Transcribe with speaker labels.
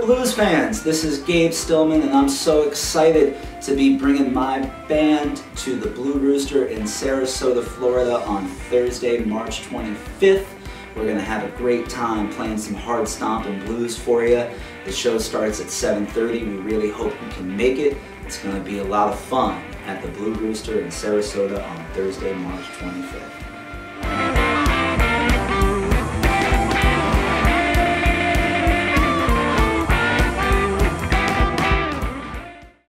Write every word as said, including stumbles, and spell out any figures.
Speaker 1: blues fans, this is Gabe Stillman and I'm so excited to be bringing my band to the Blue Rooster in Sarasota, Florida on Thursday, March twenty-fifth. We're going to have a great time playing some hard stomping blues for you. The show starts at seven thirty. We really hope you can make it. It's going to be a lot of fun at the Blue Rooster in Sarasota on Thursday, March twenty-fifth.